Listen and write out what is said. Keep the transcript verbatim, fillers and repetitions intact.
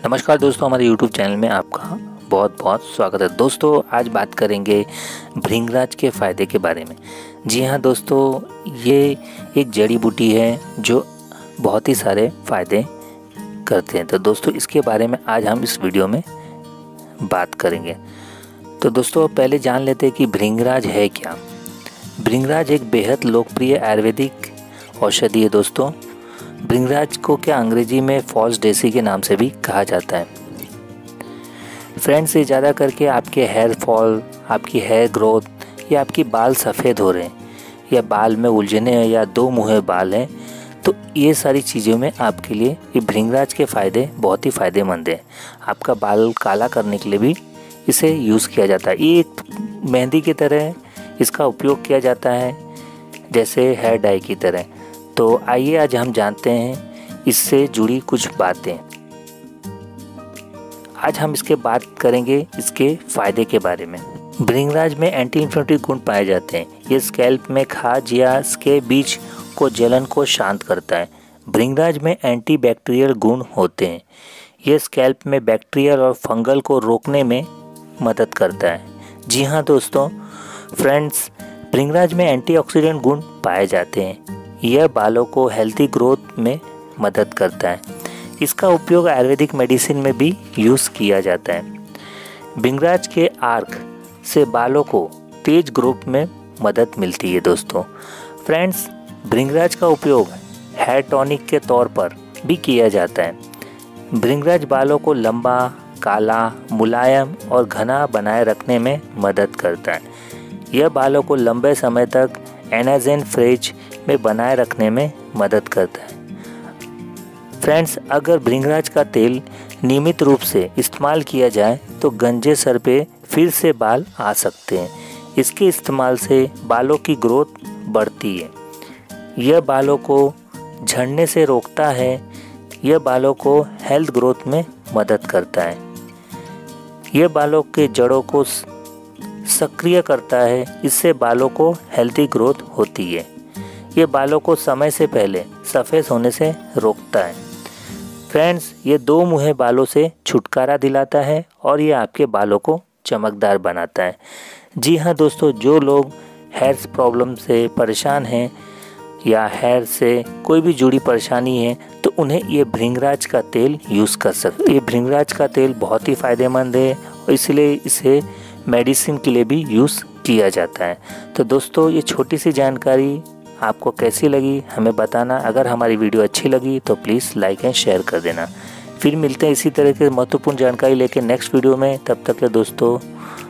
नमस्कार दोस्तों, हमारे यूट्यूब चैनल में आपका बहुत बहुत स्वागत है। दोस्तों आज बात करेंगे भृंगराज के फ़ायदे के बारे में। जी हाँ दोस्तों, ये एक जड़ी बूटी है जो बहुत ही सारे फ़ायदे करते हैं। तो दोस्तों इसके बारे में आज हम इस वीडियो में बात करेंगे। तो दोस्तों पहले जान लेते हैं कि भृंगराज है क्या। भृंगराज एक बेहद लोकप्रिय आयुर्वेदिक औषधि है दोस्तों। भृंगराज को क्या अंग्रेजी में फॉल्स डेसी के नाम से भी कहा जाता है। फ्रेंड्स, ये ज़्यादा करके आपके हेयर फॉल, आपकी हेयर ग्रोथ या आपकी बाल सफ़ेद हो रहे हैं या बाल में उलझने हैं या दो मुँहे बाल हैं, तो ये सारी चीज़ों में आपके लिए ये भृंगराज के फ़ायदे बहुत ही फ़ायदेमंद हैं। आपका बाल काला करने के लिए भी इसे यूज़ किया जाता है। ये एक मेहंदी की तरह इसका उपयोग किया जाता है, जैसे हेयर डाई की तरह। तो आइए आज हम जानते हैं इससे जुड़ी कुछ बातें। आज हम इसके बात करेंगे इसके फ़ायदे के बारे में। भृंगराज में एंटी इन्फ्लेमेटरी गुण पाए जाते हैं। ये स्कैल्प में खाज या इसके बीच को जलन को शांत करता है। भृंगराज में एंटी बैक्टीरियल गुण होते हैं। ये स्कैल्प में बैक्टीरियल और फंगल को रोकने में मदद करता है। जी हाँ दोस्तों, फ्रेंड्स, भृंगराज में एंटीऑक्सीडेंट गुण पाए जाते हैं। यह बालों को हेल्थी ग्रोथ में मदद करता है। इसका उपयोग आयुर्वेदिक मेडिसिन में भी यूज़ किया जाता है। भृंगराज के आर्क से बालों को तेज ग्रोथ में मदद मिलती है दोस्तों। फ्रेंड्स, भृंगराज का उपयोग हेयर टॉनिक के तौर पर भी किया जाता है। भृंगराज बालों को लंबा, काला, मुलायम और घना बनाए रखने में मदद करता है। यह बालों को लंबे समय तक एनाजेन फ्रेज में बनाए रखने में मदद करता है। फ्रेंड्स, अगर भृंगराज का तेल नियमित रूप से इस्तेमाल किया जाए तो गंजे सर पे फिर से बाल आ सकते हैं। इसके इस्तेमाल से बालों की ग्रोथ बढ़ती है। यह बालों को झड़ने से रोकता है। यह बालों को हेल्थ ग्रोथ में मदद करता है। यह बालों के जड़ों को सक्रिय करता है। इससे बालों को हेल्थी ग्रोथ होती है। ये बालों को समय से पहले सफ़ेद होने से रोकता है। फ्रेंड्स, ये दो मुँहे बालों से छुटकारा दिलाता है और ये आपके बालों को चमकदार बनाता है। जी हाँ दोस्तों, जो लोग हेयर प्रॉब्लम से परेशान हैं या हेयर से कोई भी जुड़ी परेशानी है तो उन्हें ये भृंगराज का तेल यूज़ कर सकते। ये भृंगराज का तेल बहुत ही फ़ायदेमंद है और इसलिए इसे मेडिसिन के लिए भी यूज़ किया जाता है। तो दोस्तों, ये छोटी सी जानकारी आपको कैसी लगी हमें बताना। अगर हमारी वीडियो अच्छी लगी तो प्लीज़ लाइक एंड शेयर कर देना। फिर मिलते हैं इसी तरह के महत्वपूर्ण जानकारी लेकर नेक्स्ट वीडियो में। तब तक के दोस्तों